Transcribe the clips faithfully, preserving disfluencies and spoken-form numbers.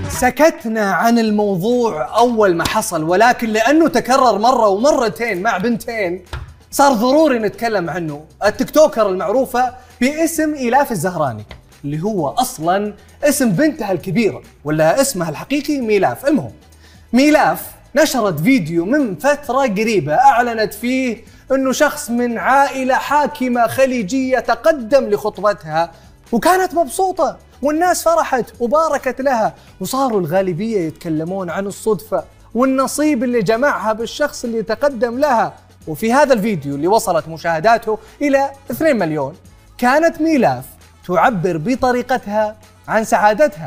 سكتنا عن الموضوع أول ما حصل، ولكن لأنه تكرر مرة ومرتين مع بنتين صار ضروري نتكلم عنه. التيك توكر المعروفة باسم إيلاف الزهراني، اللي هو أصلاً اسم بنتها الكبيرة ولا اسمها الحقيقي ميلاف. المهم ميلاف نشرت فيديو من فترة قريبة أعلنت فيه أنه شخص من عائلة حاكمة خليجية تقدم لخطبتها، وكانت مبسوطة والناس فرحت وباركت لها، وصاروا الغالبية يتكلمون عن الصدفة والنصيب اللي جمعها بالشخص اللي تقدم لها. وفي هذا الفيديو اللي وصلت مشاهداته إلى اثنين مليون كانت ميلاف تعبر بطريقتها عن سعادتها.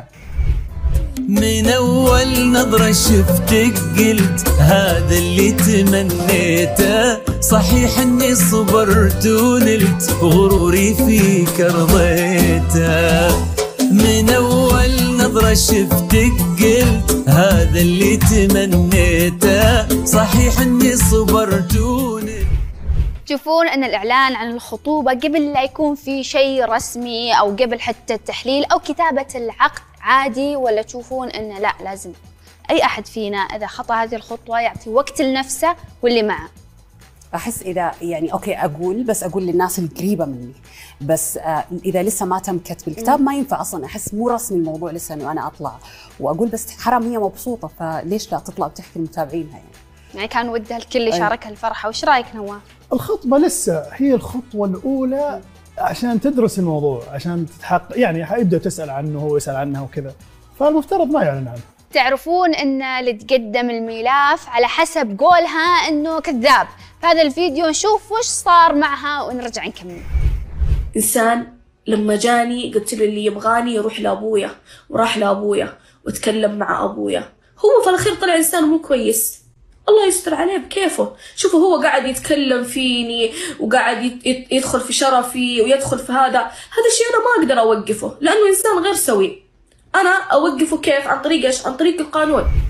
من أول نظرة شفتك قلت هذا اللي تمنيته، صحيح اني صبرت ونلت غروري فيك رضيته. من أول نظرة شفتك قلت هذا اللي تمنيته، صحيح اني صبرت ونلت. تشوفون أن الإعلان عن الخطوبة قبل لا يكون في شيء رسمي أو قبل حتى التحليل أو كتابة العقد عادي، ولا تشوفون أنه لا لازم أي أحد فينا إذا خطى هذه الخطوة يعطي وقت لنفسه واللي معه؟ أحس إذا يعني أوكي أقول بس أقول للناس القريبة مني، بس آه إذا لسه ما تم كتب الكتاب ما ينفع أصلاً. أحس مو رسمي الموضوع لسه إنه أنا أطلع وأقول، بس حرام هي مبسوطة فليش لا تطلع وتحكي لمتابعينها يعني. يعني كان ودها الكل يشاركها الفرحة. وش رأيك نواف؟ الخطبة لسه هي الخطوة الأولى عشان تدرس الموضوع، عشان تتحقق يعني حيبدأ تسأل عنه هو يسأل عنها وكذا، فالمفترض ما يعلن عنه. تعرفون ان اللي تقدم الميلاف على حسب قولها انه كذاب. في هذا الفيديو نشوف وش صار معها ونرجع نكمل. إنسان لما جاني قلت له اللي يبغاني يروح لأبويا، وراح لأبويا وتكلم مع أبويا، هو في الأخير طلع إنسان مو كويس، الله يستر عليه بكيفه. شوفوا هو قاعد يتكلم فيني وقاعد يدخل في شرفي ويدخل في هذا هذا الشيء أنا ما أقدر أوقفه لأنه إنسان غير سوي. أنا أوقفه كيف؟ عن طريق إيش؟ عن طريق القانون.